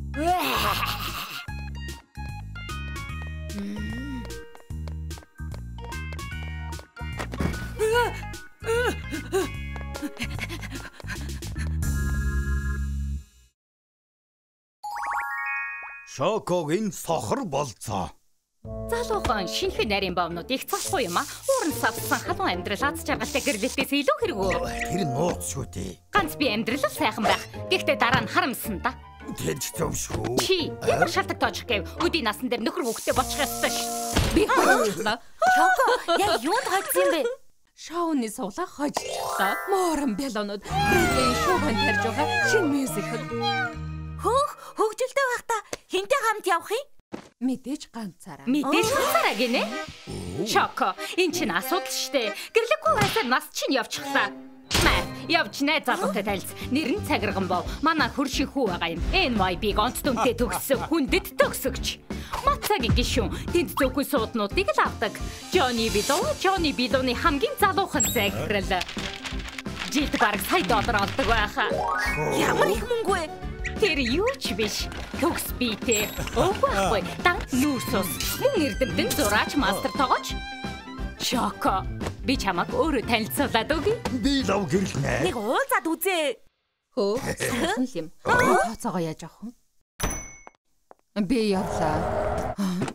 Шокогийн сохор болцоо. Залуухан шинхэн нарийн бовнууд их цолхгүй юм а. Уурн савсан халуун амьдрал аз жаргалтай гэрлэлтээс илүү хэрэггүй. Тэр нууц шүү дээ. Ганц би амьдрал л сайхан байх. Гэхдээ дараа нь харамсан да. Тэрч зөв шүү. Чи ямар шалтак тоожих гэв? Өдийн насан дээр нөхөр хүүхдээ бочих ёстой ш. Би хөөчлөө. Шоко, яг юунд хайцсан юм бэ? Шоуны суулаа хожчихлаа. Моорон бялонууд Брэдлийн шоуганд тарж байгаа шинэ мюзикл. Хөгжилтэй байхдаа хинтэй хамт явах юм? Мэдээж ганцаараа. Мэдээж ганцаараа гинэ. Шоко, энэ чинь асуудал штэ. Гэрлэггүй байсаар нас чинь явчихлаа. Явж найз залуутай танилц. Нэр нь Цагирган бов. Манай хөршийн хүү байгаа юм. NYB гонц дүнтэй төгссөн хүндэт төгсөгч. Мацагийн гишүүн тэнд зөвхөн сууднуудыг л авдаг. Johnny Bido-ны хамгийн залуухан захирал. Жид бараг $100 олдог байхаа. Ямар их мөнгө вэ? Тэр юу ч биш. Төгс биетэй. Өөхгүй. Дан нүүрсус. Мөн эрдэмтэн зураач мастер тоогооч. Шоко. Би чамаг өөрөө танилцуулаад өгье. Би лав гэрлэнэ. Нэг уулзаад үзээ. Сайхан юм. Тооцоогоо яаж авах вэ? Би явлаа.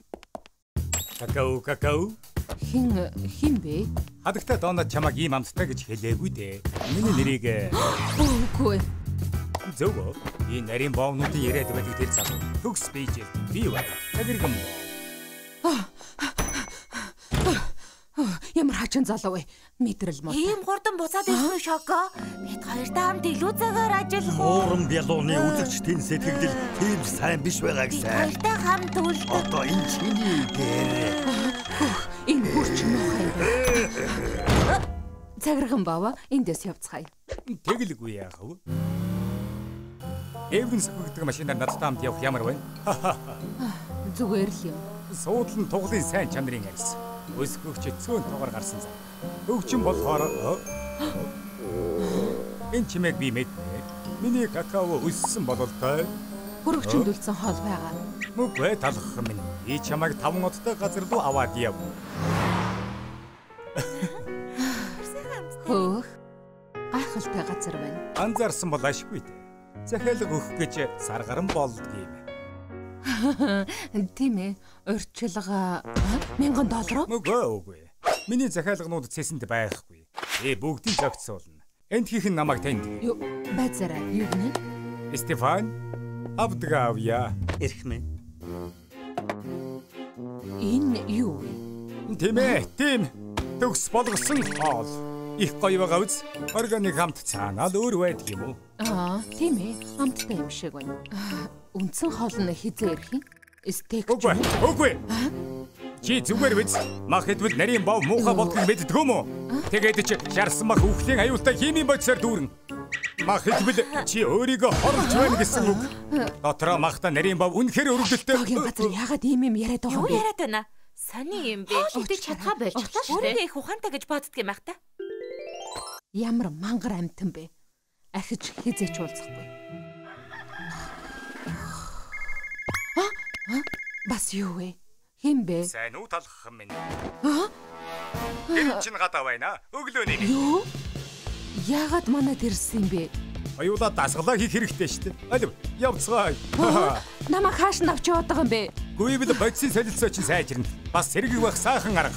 Какао. Хин бэ? Хадагтай доонод чамаг ийм амттай гэж хэлээгүй дээ. Миний нэрийг Үгүй. зөв. Энэ нарийн боовнуудын яриад байдаг тэр залуу. Төгс бийжэл. Би бай. Цагирган боо. Ямар хачин залуу вэ? Мэдрэл мод. Ийм хурдан буцаад ирсэн Шоко. Бид хоёртай хамт илүү цагаар ажиллах уу? Моорон бялууны үзэгчдийн сэтгэгдэл тийм сайн биш байгаа Бид гэсэн. хоёртай хамт үлдэх. Одоо энэ чиний гэр. Энэ бүрч муухай. Цагирган бава эндээс явцгаая. Тэгэлгүй яах вэ? Эврэн сөхөгдөг машинаар надтай хамт явах ямар вэ? Зүгээр л юм. Суудлан туглын сайн чанарын арьс. Өсгөгч цөөн тугаар гарсан зам. Өвчин болохоор энэ чимээг би мэднэ. Миний какао өссөн бололтой. Хөрөгчөнд үлдсэн хоол байгаа. Мөгөө талах минь. Би чамайг 5 удаа газар руу аваад яв. Хөөх. Гайхалтай газар байна. Анзаарсан бол ашгүй дээ. Захиалга өгөх гэж саргаран болдгийм. Тийм ээ. Урьдчилгаа $1000. Мөгөө үгүй. Миний захиалганууд цэсэнд байхгүй. Бүгдийг зогцуулна. Энд хийх нь намайг танд. Юу байцаараа юу гэнэ? Стефан Авдгавья. Эрхмэн. Энэ юу вэ? Тийм ээ, тийм. Төгс болгосон хоол. Их гоё байгаа үз. Органик хамт цаанаа л өөр байдаг юм уу? Тийм ээ. Хамттай юм шиг байна. Үндсэн хоол нь хизээ ирэх юм? Стейк. Үгүй. Чи зүгээр биз? Мах хэдвэл нарийн бов муухай болдгийг мэддэг юм уу? Тэгээд чи шарсан мах үхлийн аюултай химийн бодисоор дүүрэн. Мах хэдвэл чи өөрийгөө хорлож байна гэсэн үг. Дотроо махта нарийн бов үнэхээр өргөдөлтэй. Тогийн газар ягаад ийм юм яриад байгаа юм бэ? Юу яриад байна? Сони юм бэ? Тэгтээ чадхаа болчихлаа шүү дээ. Өөрөө их ухаантай гэж боддөг юм ах та. Ямар мангар амтан бэ? Ахиж хизээч уулзахгүй. Бас юу вэ? Хин бэ? Сайн уу талах минь. Энэ чинь гадаа байна. Өглөөний. Юу? Яагаад манад ирсэн юм бэ? Аюулаа дасгалаа хийх хэрэгтэй шүү дээ. Алив, явцгаая. Намайг хааш нь авч яваад байгаа юм бэ? Гүйвэл бодисын солилцоо чинь сайжирна. Бас сэргийг байх сайхан арга.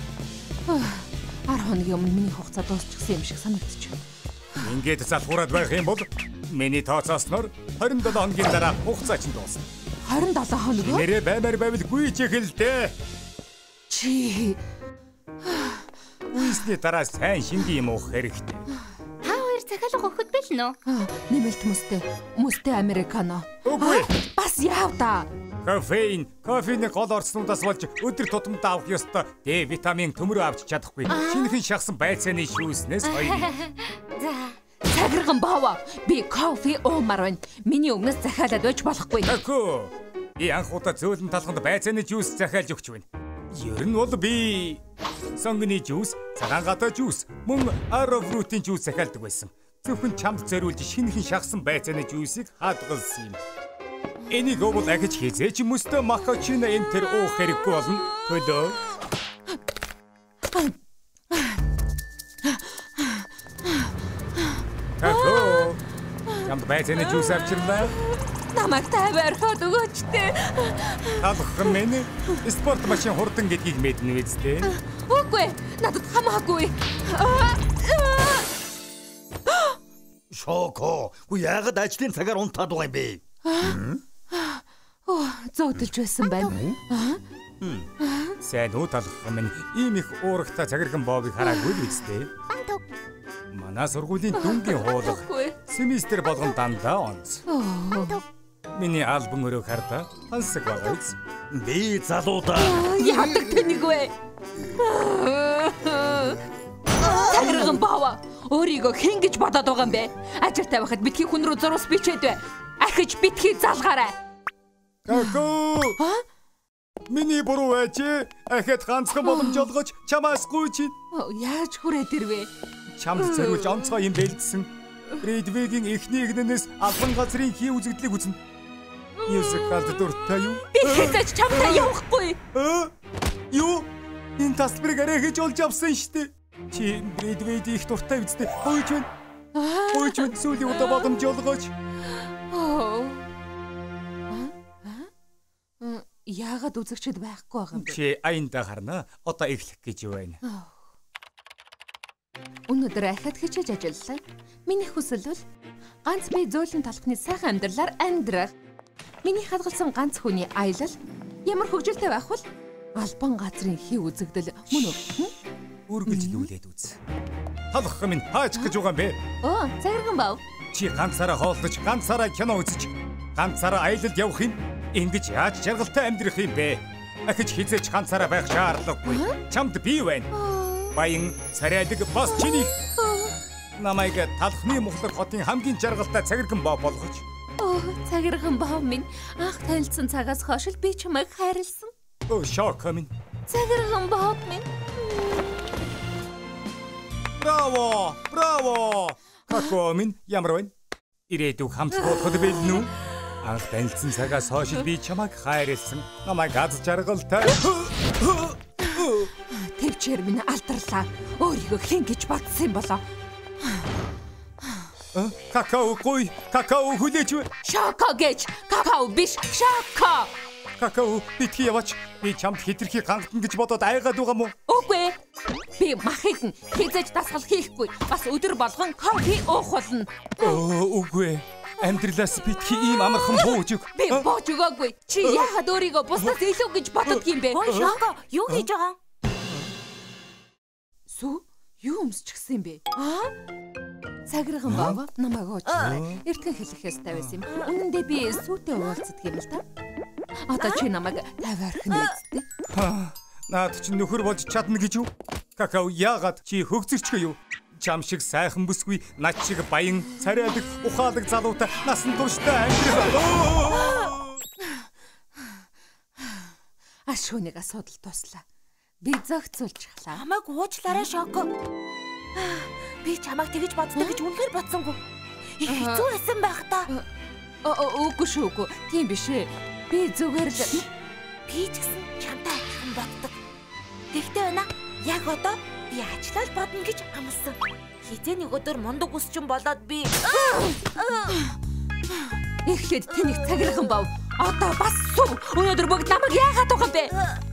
10 хоногийн өмнө миний хугацаа дуусчихсан юм шиг санагдчих. Ингээд залхуураад байх юм бол миний тооцоосноор 27 хоногийн дараа хугацаа чинь дуусна. 27 хоног уу? Нэрээ баймаар байвал гүйж эхэлдэ. Чи Үүсний дараа сайн шингийн юм уух хэрэгтэй. Та хоёр захиалга өгөхөд бэлнэ үү? нэмэлт мөстэй американо. Үгүй. Бас яав та. Кофений гол орцнуудаас болж өдөр тутамдаа авах ёстой Д витамин төмөрөө авч чадахгүй. Шинэхэн шахсан байцааны шүүснээс хоёрын. За. Цагирган баава. Би кофе уумаар байна. Миний өмнөөс захиалаад байж болохгүй. Тако. Би анх удаа зөөлөн талханд байцааны жуус захиалж өгч байна. Ер нь бол би сонгоны жуус, цагаан гадаа жуус, мөн аэрофрутийн жуус захиалдаг байсан. Зөвхөн чамд зориулж шинэхэн шахсан байцааны жуусыг хадгалсан юм. Энийг бол ахиж хизээч мөстө макачино энтер уух хэрэггүй болно. Төлөө. Тако. Чамд байцааны жуус авчирлаа. Намайг тавиархад өгөөч тээ. Талах минь спорт машин хурдан гэдгийг мэднэ үсттэй. Үгүй. Надад хамаагүй. Шоко. Гү яагаад ажлын цагаар унтаад байгаа юм бэ? Зодолж байсан байна. Сайн уу талхах минь ийм их уурахта цагирган боовыг хараагүй л үстэй. Манай сургуулийн дүнгийн хуулга семестр болгон дандаа онц. Миний альбом өрөө харда хансаг байгаа биз? Би залуудаа. Яадаг тэнийг вэ? Цагирган баава. Өөрийгөө хэн гэж бодоод байгаа юм бэ? Ажилтай байхад битгий хүн рүү зурус бичээд бай. Ахиж битгий залгаарай. Гаго. Миний буруу байж ахад ганцхан боломж олгож чамаас гүйч. Яаж хүрээд ирвэ? Чамд зориулж онцгой юм бэлдсэн. Редвигийн эхний игнэнээс албан газрын хий үзэгдлийг үзнэ. Мюзикалд дуртай юу? Би хэзээ ч чамтай явахгүй. Юу? Энэ тасбарыг арай хийж олж авсан штэ. Чи Редвид их дуртай үстэй. Хойч байна. Хойч байна. Сүүлийн удаа боломж олгооч. Яагаад үзэгчд байхгүй байгаа юм бэ? Чи аянда харна. Одоо эхлэх гэж байна. Өнөөдөр ахад хичээж ажиллалаа. Миний хүсэл бол ганц би зөөлөн талхны сайхан амьдралаар амьдрах. Миний хадгалсан ганц хүний аялал ямар хөвгөлтэй байх вэ? Албан газрын хий үзэгдэл мөн үү? Үргэлжлүүлээд үз. Талхах минь хаач гэж байгаа юм бэ? Цагирган бав. Чи ганцаараа хоолдож, ганцаараа кино үзэж, ганцаараа аялалд явах юм. Ингэж яаж жаргалтай амьдрах юм бэ? Ахиж хизээч ганцаараа байх шаардлагагүй. Чамд би байна. Баян царайдаг бас чиний. Намайг талхны мухлаг хотын хамгийн жаргалтай цагирган бав болгож. Цагирган бав минь анх танилцсан цагаас хойш би чамайг хайрлсан. Шок минь. Цагирган бав минь. Браво! Браво! Како минь ямар байна? Ирээдүг хамт бодоход бэлнэ үү? Анх танилцсан цагаас хойш би чамайг хайрлсан. Намайг аз жаргалтай. Тэвчээр минь алдарлаа. Өөрийгөө хэн гэж бодсон юм болоо? Какао гой, какао хүлээж вэ? Шоко гэж. Какао биш, шоко. Какао битгий яваач. Би чамд хитрхи гангатна гэж бодоод айгаад байгаа мó? Үгүй. Би махыг хизээж дасгал хийхгүй. Бас өдөр болгон кофе уух болно. Үгүй. Амьдралаас битгий ийм амархан бууж өг. Би бууж өгөөгүй. Чи яагаад өөрийгөө бусдаас илүү гэж боддог юм бэ? Шоко, юу хийж байгаа? Сүү? Юу өмсчихсэн юм бэ? Цагирган баава намайг уучлаа. Эртхэн хэлэхээс тавьсан юм. Үнэндээ би сүүтэй уулздаг юм л та. Одоо чи намайг тавиарх нээдтэй. Наад чи нөхөр болж чадна гэж юу? Какао яагаад чи хөгцөрчгөө юу? Чам шиг сайхан бүсгүй, над шиг баян, царайдаг, ухаалаг залуутай насан турштай амьдрал. Ашхууныг асуудал туслаа. Би зөгцүүлчихлаа. Намайг уучлаарай Шоко. Би чамайг тэгэж боддог гэж үнэхээр бодсонгүй. Их хэцүү байсан байх та. Үгүй шүү. Тийм биш ээ. Би зүгээр л би ч гэсэн чамтай адилхан боддог. Тэгтээ байна. Яг одоо би ажиллаж бодно гэж амласан. Хизээ нэг өдөр мундаг үсчин болоод би эхлээд тэнийг цагирган бав. Одоо бас сүү. Өнөөдөр бүгд намайг яагаад байгаа юм бэ?